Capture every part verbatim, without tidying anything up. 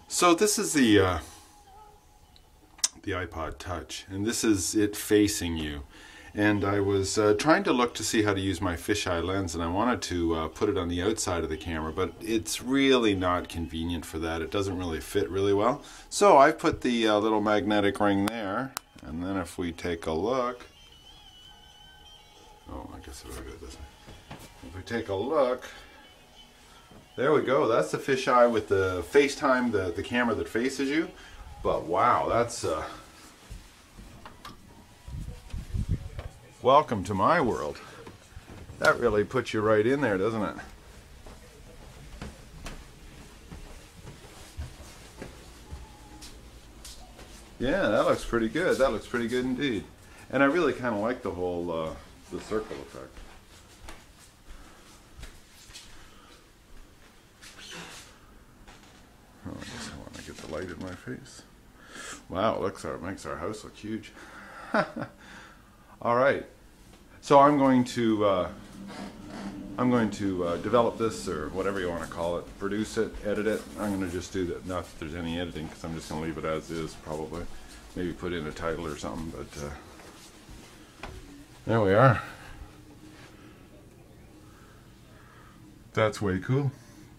So this is the uh, the iPod Touch, and this is it facing you. And I was uh, trying to look to see how to use my fisheye lens, and I wanted to uh, put it on the outside of the camera, but it's really not convenient for that. It doesn't really fit really well. So I put the uh, little magnetic ring there, and then if we take a look, oh, I guess I'll go this way. If we take a look, there we go. That's the fisheye with the FaceTime, the, the camera that faces you. But wow, that's... Uh, welcome to my world. That really puts you right in there, doesn't it? Yeah, that looks pretty good. That looks pretty good indeed. And I really kind of like the whole, uh, the circle effect. Oh, I guess I want to get the light in my face. Wow, it looks, it makes our house look huge. All right. So I'm going to uh, I'm going to uh, develop this, or whatever you want to call it, produce it, edit it. I'm going to just do that. Not that there's any editing, because I'm just going to leave it as is, probably. Maybe put in a title or something, but uh, there we are. That's way cool.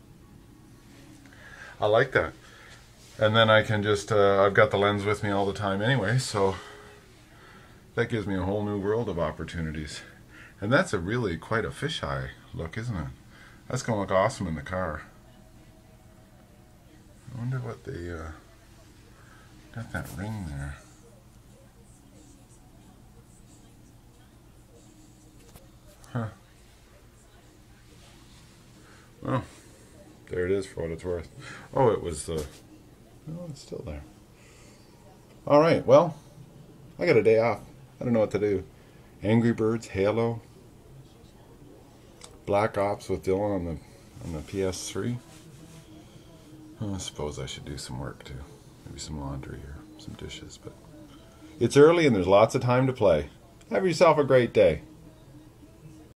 I like that. And then I can just, uh, I've got the lens with me all the time anyway, so that gives me a whole new world of opportunities. And that's a really quite a fisheye look, isn't it? That's going to look awesome in the car. I wonder what they, uh, got that ring there. Huh. Well, there it is for what it's worth. Oh, it was, uh, oh, it's still there. All right, well, I got a day off. I don't know what to do. Angry Birds, Halo, Black Ops with Dylan on the on the P S three. Oh, I suppose I should do some work too. Maybe some laundry or some dishes. But it's early and there's lots of time to play. Have yourself a great day.